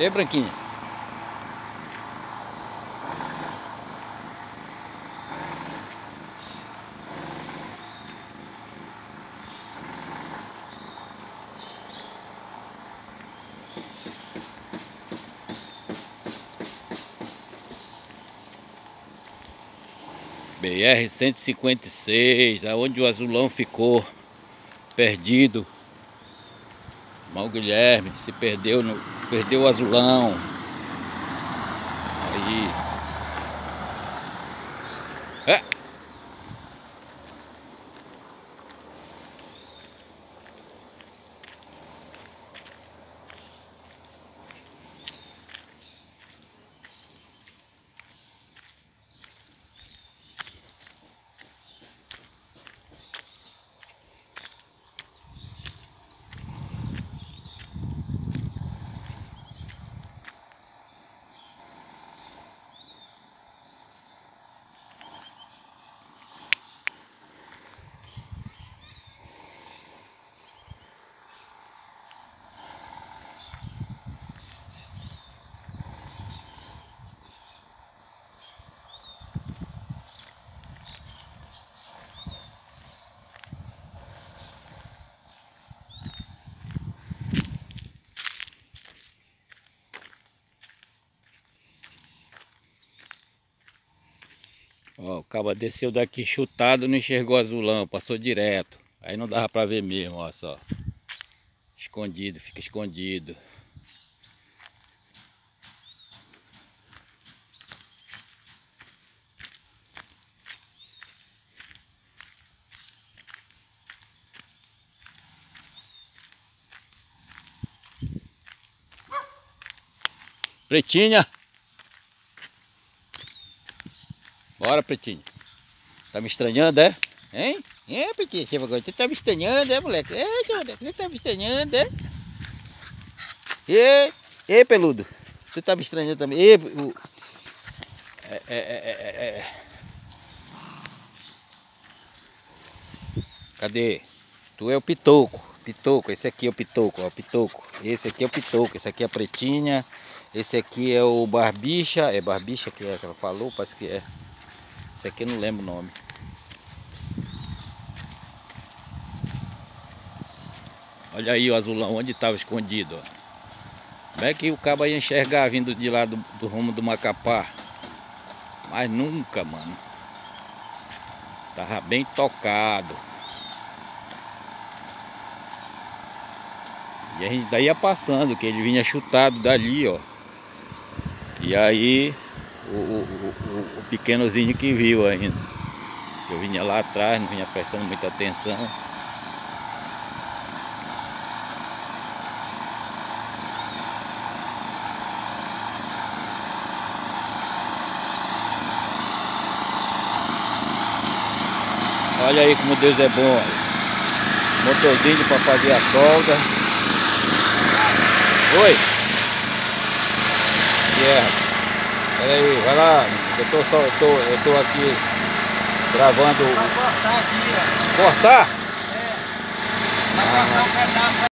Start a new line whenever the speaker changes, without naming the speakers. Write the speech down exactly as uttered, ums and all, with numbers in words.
E aí, Branquinho? B R cento e cinquenta e seis, aonde o azulão ficou perdido. Irmão Guilherme se perdeu, no, perdeu o azulão. Aí. É. Ó, o cabo desceu daqui chutado, não enxergou o azulão, passou direto. Aí não dava pra ver mesmo, ó só. Escondido, fica escondido. Pretinha! Bora, Pretinho. Tá me estranhando, é? Hein? É, Pretinho, você tá me estranhando, é, moleque? É, seu moleque, você tá me estranhando, é? Ei, ei, peludo. Você tá me estranhando também. Ei, o... é, é, é, é, é. Cadê? Tu é o Pitoco. Pitoco, esse aqui é o Pitoco, ó, Pitoco. Esse aqui é o Pitoco, esse aqui é a Pretinha. Esse aqui é o Barbicha. É Barbicha que, é, que ela falou, parece que é. Esse aqui eu não lembro o nome. Olha aí o azulão, onde estava escondido, ó. Como é que o cabo ia enxergar vindo de lá do, do rumo do Macapá? Mas nunca, mano. Tava bem tocado. E a gente daí ia passando, que ele vinha chutado dali, ó. E aí o, o, o, o pequenozinho que viu ainda. Eu vinha lá atrás, não vinha prestando muita atenção. Olha aí como Deus é bom. Motorzinho para fazer a solda. Oi. Yeah. Pera aí, vai lá. Eu tô, só, eu tô, eu tô aqui gravando.
Vai cortar aqui, ó.
Cortar?
É. Vai cortar um pedaço.